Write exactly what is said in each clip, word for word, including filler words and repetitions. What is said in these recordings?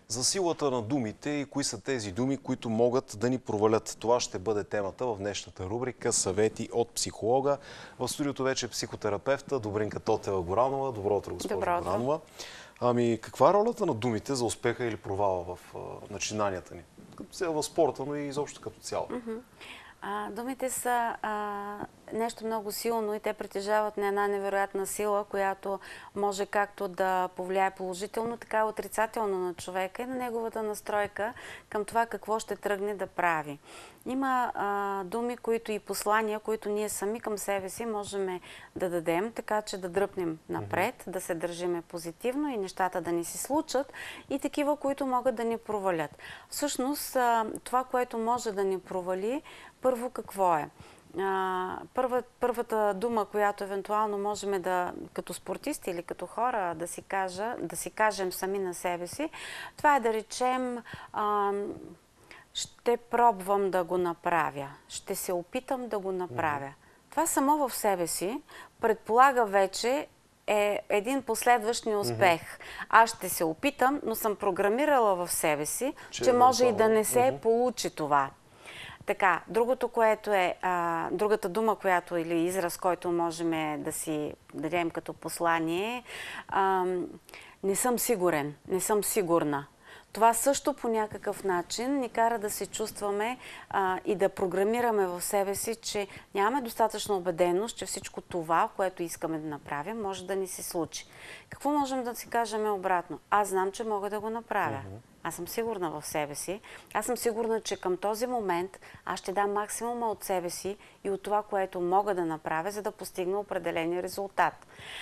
За силата на думите и кои са тези думи, които могат да ни провалят. Това ще бъде темата в днешната рубрика "Съвети от психолога". В студиото вече е психотерапевта Добринка Тотева-Горанова. Добро утро, госпожо Горанова. Ами, каква е ролята на думите за успеха или провала в а, начинанията ни? Като цяло в спорта, но и изобщо като цяло. Mm-hmm. А, думите са а, нещо много силно и те притежават на една невероятна сила, която може както да повлияе положително, така и отрицателно на човека и на неговата настройка към това какво ще тръгне да прави. Има а, думи, които и послания, които ние сами към себе си можем да дадем, така че да дръпнем напред, mm-hmm. да се държиме позитивно и нещата да ни се случат, и такива, които могат да ни провалят. Всъщност, а, това, което може да ни провали, първо какво е? Първа, първата дума, която евентуално можем да, като спортисти или като хора, да си, кажа, да си кажем сами на себе си, това е да речем: а, ще пробвам да го направя, ще се опитам да го направя. Mm-hmm. Това само в себе си предполага вече е един последващ неуспех. Mm-hmm. Аз ще се опитам, но съм програмирала в себе си, че, че може и да не се mm-hmm. получи това. Така, другото, което е, а, другата дума, която или израз, който можем да си дадем като послание, а, не съм сигурен, не съм сигурна. Това също по някакъв начин ни кара да се чувстваме а, и да програмираме в себе си, че нямаме достатъчно убеденост, че всичко това, което искаме да направим, може да ни се случи. Какво можем да си кажем обратно? Аз знам, че мога да го направя. Mm-hmm. Аз съм сигурна в себе си. Аз съм сигурна, че към този момент аз ще дам максимума от себе си и от това, което мога да направя, за да постигна определен резултат.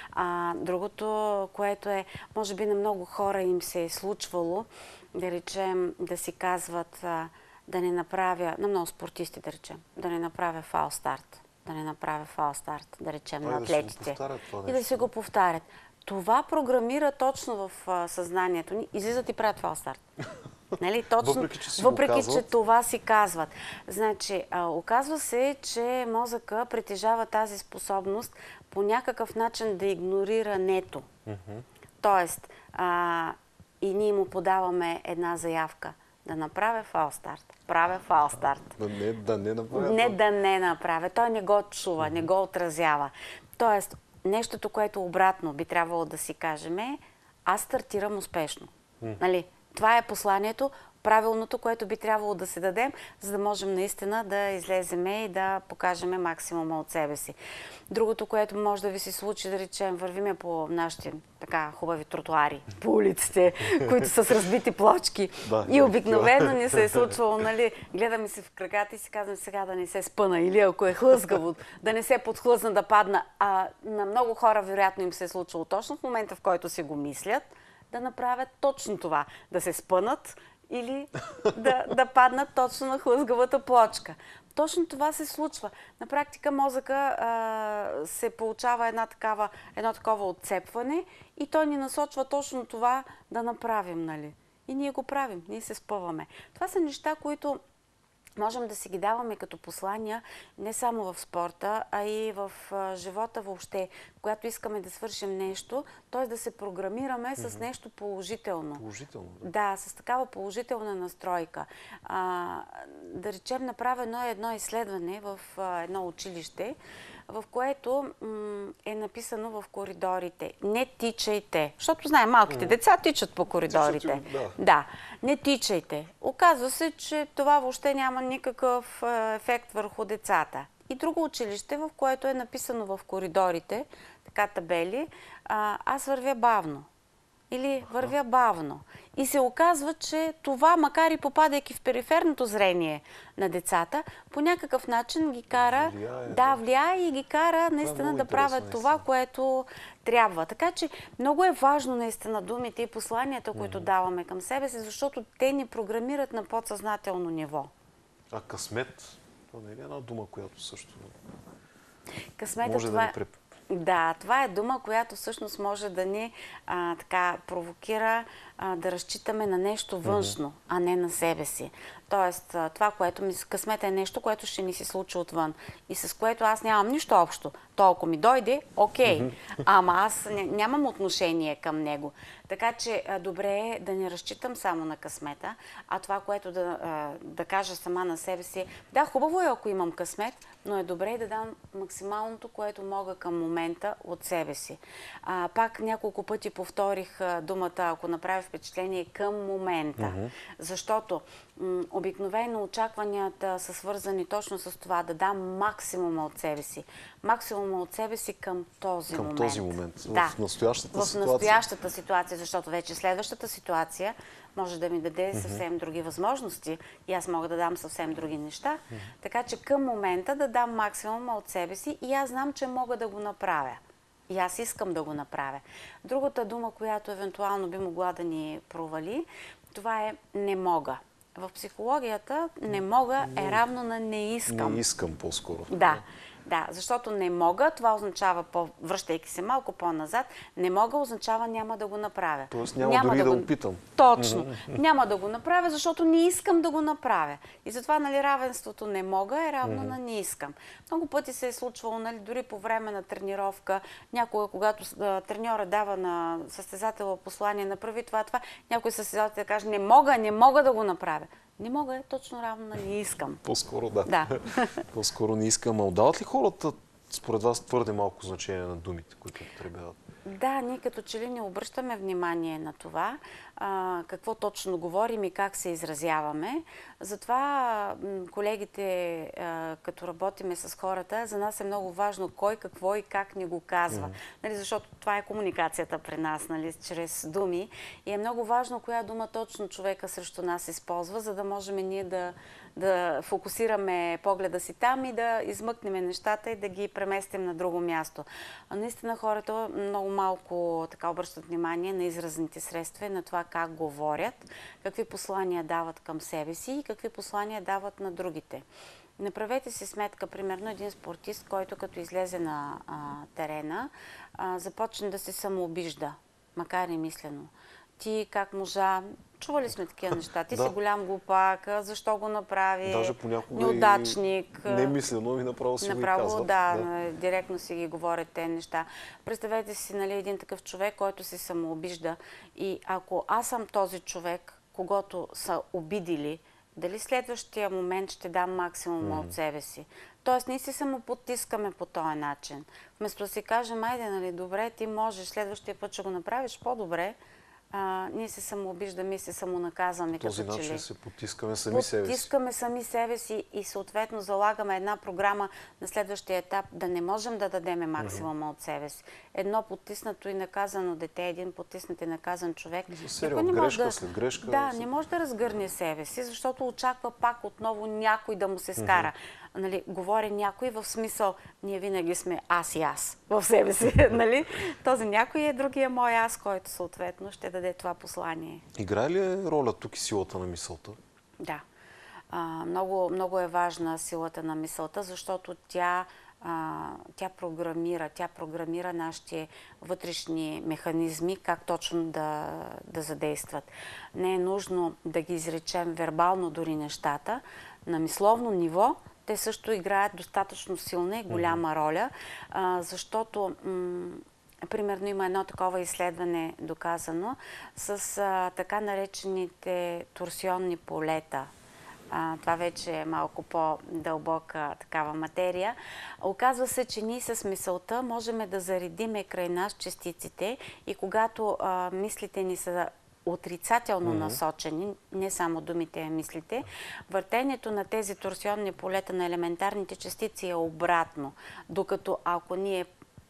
А, другото, което е, може би на много хора им се е случвало, да речем, да си казват а, да не направя, на много спортисти да речем, да не направя фал старт, да не направя фал старт, да речем, на атлетите. И да си го повтарят. Това програмира точно в а, съзнанието ни. Излизат и правят фал старт. Нали? Точно, въпреки, че, въпреки че това си казват. Значи, а, оказва се, че мозъка притежава тази способност по някакъв начин да игнорира нето. Mm-hmm. Тоест, а, и ние му подаваме една заявка. Да направя фал старт. Правя фал старт. Да не, да не направя. Не да не направя. Той не го чува, mm-hmm. не го отразява. Тоест, нещото, което обратно би трябвало да си кажем е: аз стартирам успешно. Mm. Нали? Това е посланието, правилното, което би трябвало да се дадем, за да можем наистина да излеземе и да покажем максимума от себе си. Другото, което може да ви се случи, да речем, вървиме по нашите така хубави тротуари, по улиците, които са с разбити плочки. Да, и обикновено ни се е случвало, нали, гледаме се в краката и си казваме: сега да не се спъна, или ако е хлъзгаво, да не се подхлъзна, да падна. А на много хора вероятно им се е случвало точно в момента, в който си го мислят, да направят точно това, да се спънат или да, да паднат точно на хлъзгавата плочка. Точно това се случва. На практика мозъка а, се получава една такава, едно такова отцепване и той ни насочва точно това да направим, нали? И ние го правим, ние се спъваме. Това са неща, които можем да си ги даваме като послания не само в спорта, а и в а, живота въобще. Когато искаме да свършим нещо, т.е. да се програмираме mm-hmm. с нещо положително. Положително? Да, да, с такава положителна настройка. А, да речем, направено е едно изследване в а, едно училище, в което м, е написано в коридорите: не тичайте. Защото знаем, малките mm. деца тичат по коридорите. Тичат, да. да, не тичайте. Оказва се, че това въобще няма никакъв е, ефект върху децата. И друго училище, в което е написано в коридорите, така табели: а, аз вървя бавно. Или вървя бавно. И се оказва, че това, макар и попадайки в периферното зрение на децата, по някакъв начин ги кара, влияе, да, влияе и ги кара наистина да правят това, което трябва. Така че много е важно наистина думите и посланията, които mm-hmm. даваме към себе си, защото те ни програмират на подсъзнателно ниво. А късмет, това не е една дума, която също Късмета, може това... да ни преп... Да, това е дума, която всъщност може да ни а, така провокира а, да разчитаме на нещо външно, mm-hmm. а не на себе си. Тоест, това, което ми късмета е нещо, което ще ни се случи отвън и с което аз нямам нищо общо. То, ако ми дойде, окей, okay. mm-hmm. ама аз нямам отношение към него. Така че добре е да не разчитам само на късмета, а това, което да, да кажа сама на себе си, да, хубаво е, ако имам късмет, но е добре да дам максималното, което мога към момента от себе си. А, пак няколко пъти повторих думата, ако направя впечатление, към момента. Mm-hmm. Защото м- обикновено очакванията са свързани точно с това да дам максимума от себе си. Максимума от себе си към този към момент. Към този момент. Да. В настоящата в ситуация. В настоящата ситуация, защото вече следващата ситуация може да ми даде Mm-hmm. съвсем други възможности и аз мога да дам съвсем други неща. Mm-hmm. Така че към момента да дам максимума от себе си и аз знам, че мога да го направя. И аз искам да го направя. Другата дума, която евентуално би могла да ни провали, това е не мога. В психологията не мога е равно на не искам. Не искам по-скоро. Да. Да, защото не мога, това означава, по, връщайки се малко по-назад, не мога означава няма да го направя. Тоест няма, няма дори да, да, го... да опитам. Точно. Mm-hmm. Няма да го направя, защото не искам да го направя. И затова, нали, равенството не мога е равно mm-hmm. на не искам. Много пъти се е случвало, нали, дори по време на тренировка, някога, когато а, треньора дава на състезателя послание, направи това, това, някой състезател каже, не мога, не мога да го направя. Не мога е точно равно на не искам. По-скоро да. да. По-скоро не искам. А отдават ли хората, според вас, твърде малко значение на думите, които потребяват? Да, ние като че ли не обръщаме внимание на това, а, какво точно говорим и как се изразяваме. Затова колегите, а, като работиме с хората, за нас е много важно кой, какво и как ни го казва. Mm-hmm. Нали, защото това е комуникацията при нас, нали, чрез думи. И е много важно коя дума точно човека срещу нас използва, за да можем ние да, да фокусираме погледа си там и да измъкнем нещата и да ги преместим на друго място. А наистина хората много малко така обръщат внимание на изразните средства и на това как говорят, какви послания дават към себе си и какви послания дават на другите. Направете си сметка, примерно един спортист, който като излезе на а, терена, а, започне да се самообижда, макар и мислено. Ти как можа, чували сме такива неща, ти да. си голям глупак, защо го направи, даже понякога неудачник. Немислено и направо си направо, го казват. Да, да, директно си ги говорят те неща. Представете си, нали, един такъв човек, който се самообижда и ако аз съм този човек, когото са обидили, дали следващия момент ще дам максимума mm-hmm. от себе си. Тоест, ние си самопотискаме по този начин. Вместо да си кажем, айде, нали, добре, ти можеш, следващия път ще го направиш по-добре, а, ние се самообиждаме и се самонаказваме. Този като начин че ли. се потискаме сами себе си. Потискаме сами себе си и съответно залагаме една програма на следващия етап да не можем да дадеме максимума mm-hmm. от себе си. Едно потиснато и наказано дете, един потиснат и наказан човек. За серия, от грешка да, след грешка. Да, не може да разгърне себе си, защото очаква пак отново някой да му се скара. Mm-hmm. Нали, говори някой в смисъл, ние винаги сме аз и аз в себе си. Нали? Този някой е другия мой аз, който съответно ще даде това послание. Играе ли роля тук и силата на мисълта? Да. А, много, много е важна силата на мисълта, защото тя, а, тя програмира, тя програмира нашите вътрешни механизми, как точно да, да задействат. Не е нужно да ги изречем вербално дори нещата. На мисловно ниво те също играят достатъчно силна и голяма роля, а, защото м- примерно има едно такова изследване доказано с а, така наречените торсионни полета. А, това вече е малко по-дълбока такава материя. Оказва се, че ние с мисълта можем да заредиме край нас частиците и когато а, мислите ни са отрицателно mm-hmm. насочени, не само думите, а мислите, въртението на тези торсионни полета на елементарните частици е обратно. Докато ако ние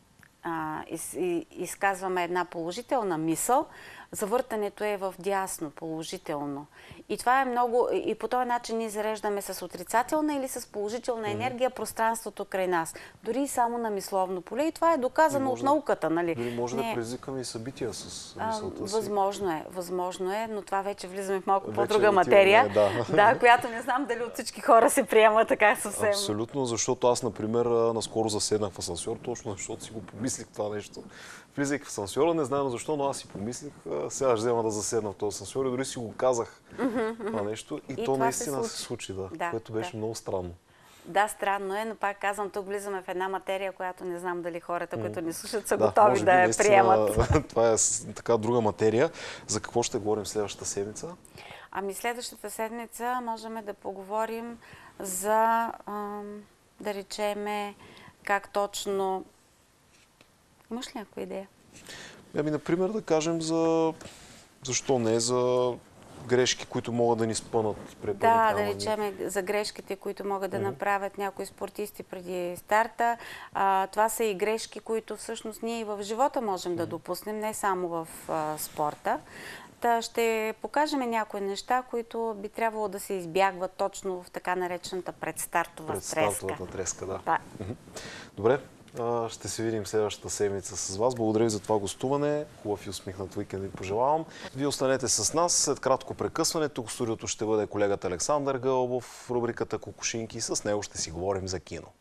а, из, изказваме една положителна мисъл, завъртането е в дясно, положително. И това е много, и по този начин ние зареждаме с отрицателна или с положителна енергия mm-hmm. пространството край нас. Дори и само на мисловно поле. И това е доказано може, от науката. Нали? Дори може Не, да предизвикаме и събития с мисълта си. Възможно е, възможно е, но това вече влизаме в малко по-друга материя. Да. Да, която не знам дали от всички хора се приема така съвсем. Абсолютно, защото аз, например, наскоро заседнах в асансьор, точно защото си го помислих помислих това нещо. Влизайки в асансьора, не знам защо, но аз си помислих, сега ще взема да заседна в този асансьор и дори си го казах това нещо. И, И то това наистина се се случи, да, Да, което беше да. много странно. Да, странно е, но пак казвам, тук влизаме в една материя, която не знам дали хората, които ни слушат, са Да, готови може би, да я наистина, приемат. Това е с- така друга материя. За какво ще говорим следващата седмица? Ами следващата седмица можем да поговорим за, ам, да речеме, как точно... Имаш ли някаква идея? Ами, например, да кажем за... Защо не? За грешки, които могат да ни спънат при Да, първи да камъни. речеме за грешките, които могат да направят някои спортисти преди старта. А, това са и грешки, които всъщност ние и в живота можем да допуснем, не само в а, спорта. Та ще покажем някои неща, които би трябвало да се избягват точно в така наречената предстартова треска. Предстартовата треска, да. Да. Мгм. Добре, а, ще се видим следващата седмица с вас. Благодаря ви за това гостуване. Хубав и усмихнат уикенд ви пожелавам. Вие останете с нас. След кратко прекъсване, тук в студиото ще бъде колегата Александър Гълбов в рубриката Кокошинки. С него ще си говорим за кино.